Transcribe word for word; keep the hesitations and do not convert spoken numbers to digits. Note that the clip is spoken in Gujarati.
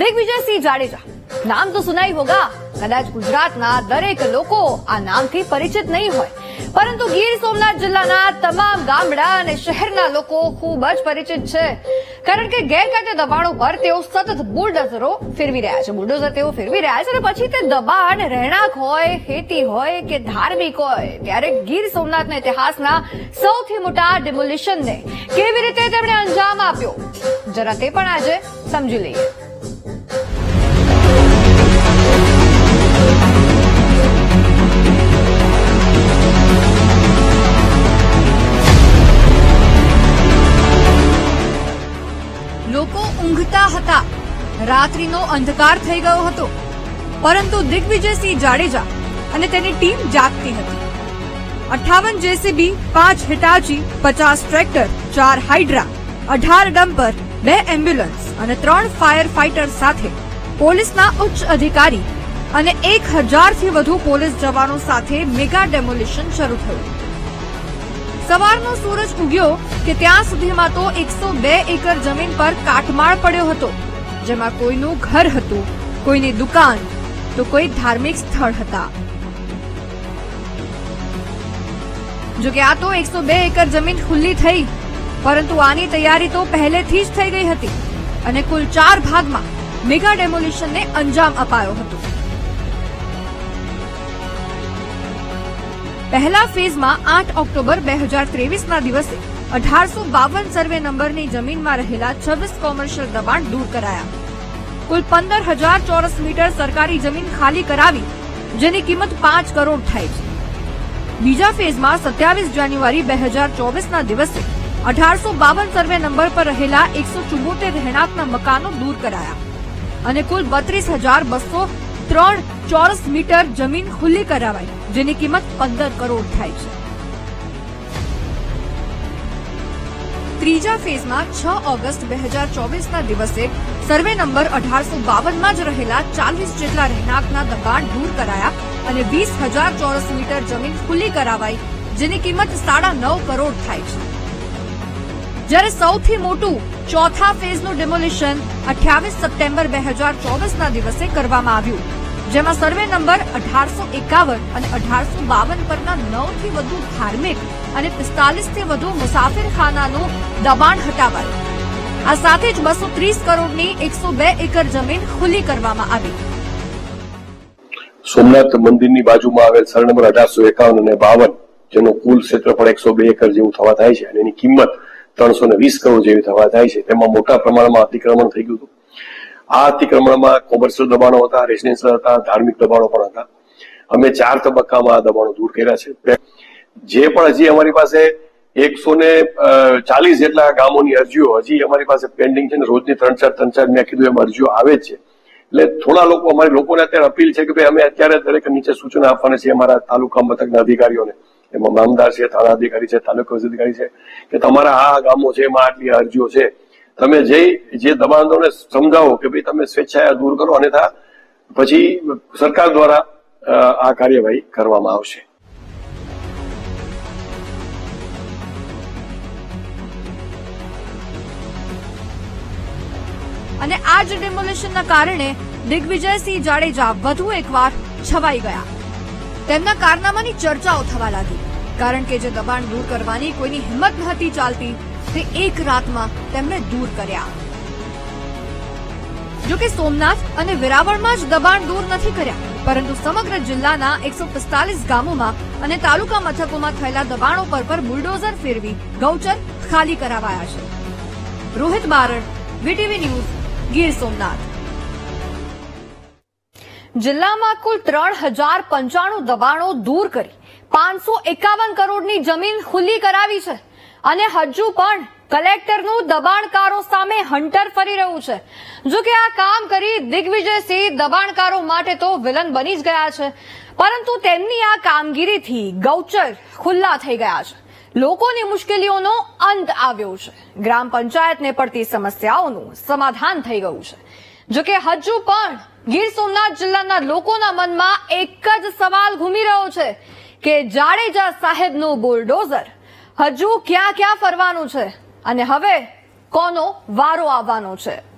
दिग्विजय सिंह जाडेजा नाम तो सुना ही होगा। कदाच गुजरातना दरेक लोको आ नामथी परिचित नहीं होय, परंतु गीर सोमनाथ जिल्लाना तमाम गामड़ा અને શહેરના લોકો ખૂબ જ પરિચિત છે, કારણ કે ગેરકાયદે દબાણો પર તેઓ સતત બુલડોઝરો ફેરવી રહ્યા છે બુલડોઝર તેઓ ફેરવી રહ્યા છે અને પછી તે દબાણ રહેણાંક હોય, ખેતી હોય કે ધાર્મિક હોય, ત્યારે ગીર સોમનાથના ઇતિહાસના સૌથી મોટા ડિમોલિશનને કેવી રીતે તેમણે અંજામ આપ્યો, જરા તે પણ આજે સમજી લઈએ। લોકો ઊંઘતા હતા, રાત્રિનો અંધકાર થઈ ગયો હતો, પરંતુ દિગ્વિજયસિંહ જાડેજા અને તેની ટીમ જાગતી હતી। અઠ્ઠાવન જેસીબી, પાંચ હિટાચી, પચાસ ટ્રેક્ટર, ચાર હાઇડ્રા, અઢાર ડમ્પર, બે એમ્બ્યુલન્સ અને ત્રણ ફાયર ફાઇટર સાથે પોલીસના ઉચ્ચ અધિકારી અને એક હજારથી વધુ પોલીસ જવાનો સાથે મેગા ડેમોલિશન શરૂ થયું। સવારનો સૂરજ ઉગ્યો કે ત્યાં સુધીમાં તો એકસો બે એકર જમીન પર કાટમાળ પડ્યો હતો, જેમાં કોઈનું ઘર હતું, કોઈની દુકાન તો કોઈ ધાર્મિક સ્થળ હતા। જો કે આ તો એકસો બે એકર જમીન ખુલ્લી થઈ, પરંતુ આની તૈયારી તો પહેલેથી જ થઈ ગઈ હતી અને કુલ ચાર ભાગમાં મેગા ડેમોલિશનને અંજામ અપાયો હતો। પહેલા ફેઝમાં આઠ ઓક્ટોબર બે હજાર ત્રેવીસના દિવસે અઢારસો બાવન સર્વે નંબરની જમીનમાં રહેલા છવ્વીસ કોમર્શિયલ દબાણ દૂર કરાયા। કુલ પંદર હજાર ચોરસ મીટર સરકારી જમીન ખાલી કરાવી, જેની કિંમત પાંચ કરોડ થાય છે। બીજા ફેઝમાં સત્યાવીસ જાન્યુઆરી બે હજાર ચોવીસના દિવસે અઢારસો બાવન સર્વે નંબર પર રહેલા એકસો ચુમ્મોતેર રહેણાંકના મકાનો દૂર કરાયા અને કુલ બત્રીસ હજાર બસો ત્રણ ચોરસ મીટર જમીન ખુલ્લી કરાવાઈ, જેની કિંમત પંદર કરોડ થાય છે। ત્રીજા ફેઝમાં છ ઓગસ્ટ બે હજાર ચોવીસના દિવસે સર્વે નંબર અઢારસો બાવનમાં જ રહેલા ચાલીસ જેટલા રહેણાંકના દબાણ દૂર કરાયા અને વીસ હજાર ચોરસ મીટર જમીન ખુલ્લી કરાવાઈ, જેની કિંમત સાડા નવ કરોડ થાય છે। જ્યારે સૌથી મોટું ચોથા ફેઝનું ડિમોલિશન અઠ્યાવીસ સપ્ટેમ્બર બે હજાર ચોવીસના દિવસે કરવામાં આવ્યું, જેમાં સર્વે નંબર અઢારસો એકાવન અને અઢારસો બાવન પરના નવથી વધુ ધાર્મિક અને પિસ્તાલીસથી વધુ મુસાફિરખાનાનું દબાણ હટાવાયું। આ સાથે જ બસો ત્રીસ કરોડની એકસો બે એકર જમીન ખુલ્લી કરવામાં આવી। સોમનાથ મંદિરની બાજુમાં આવેલ સર્વે નંબર અઢારસો એકાવન અને બાવન, જેનું કુલ ક્ષેત્રફળ એકસો બે એકર જેવું થવા થાય છે અને એની કિંમત ત્રણસો ને વીસ કરોડ જેવી થવા થાય છે, તેમાં મોટા પ્રમાણમાં અતિક્રમણ થઈ ગયું હતું। આ અતિક્રમણમાં કોમર્શિયલ દબાણો હતા, રેસિડેન્શિયલ હતા, ધાર્મિક દબાણો પણ હતા। અમે ચાર તબક્કામાં આ દબાણો દૂર કર્યા છે। જે પણ હજી અમારી પાસે એકસો ને ચાલીસ જેટલા ગામોની અરજીઓ હજી અમારી પાસે પેન્ડિંગ છે ને રોજની ત્રણ ચાર ત્રણ ચાર મેં કીધું એમ અરજીઓ આવે જ છે। એટલે થોડા લોકો અમારી લોકોને અત્યારે અપીલ છે કે ભાઈ અમે અત્યારે દરેક નીચે સૂચના આપવાના છે અમારા તાલુકા મથકના અધિકારીઓને, એમાં મામદાર છે, થાણા અધિકારી છે, તાલુકા અધિકારી છે, કે તમારા આ ગામો છે એમાં આટલી અરજીઓ છે, તમે જઈ જે દબાણોને સમજાવો કે ભાઈ તમે સ્વેચ્છાએ દૂર કરો, અન્યથા પછી સરકાર દ્વારા આ કાર્યવાહી કરવામાં આવશે। અને આ જ ડિમોલિશનના કારણે દિગ્વિજયસિંહ જાડેજા વધુ એકવાર છવાઈ ગયા। તેમના કારનામાની ચર્ચાઓ થવા લાગી, કારણ કે જે દબાણ દૂર કરવાની કોઈની હિંમત નહોતી ચાલતી, તે એક રાતમાં તેમણે દૂર કર્યા। જો કે સોમનાથ અને વેરાવળમાં જ દબાણ દૂર નથી કર્યા, પરંતુ સમગ્ર જિલ્લાના એકસો પિસ્તાલીસ ગામોમાં અને તાલુકા મથકોમાં થયેલા દબાણો પર પર બુલડોઝર ફેરવી ગૌચર ખાલી કરાવાયા છે। Rohit Barad, VTV news, Gir Somnath. જિલ્લામાં કુલ ત્રણ હજાર પંચાણું દબાણો દૂર કરી પાંચસો એકાવન કરોડની જમીન ખુલ્લી કરાવી છે અને હજુ પણ કલેક્ટરનું દબાણકારો સામે હન્ટર ફરી રહ્યું છે। જો કે આ કામ કરી દિગ્વિજયસિંહ દબાણકારો માટે તો વિલન બની જ ગયા છે, પરંતુ તેમની આ કામગીરીથી ગૌચર ખુલ્લા થઈ ગયા છે, લોકોની મુશ્કેલીઓનો અંત આવ્યો છે, ગ્રામ પંચાયતને પડતી સમસ્યાઓનું સમાધાન થઈ ગયું છે। જો કે હજુ પણ ગીર સોમનાથ જિલ્લાના લોકોના મનમાં એક જ સવાલ ઘૂમી રહ્યો છે કે જાડેજા સાહેબનું બુલડોઝર હજુ ક્યાં ક્યાં ફરવાનું છે અને હવે કોનો વારો આવવાનો છે।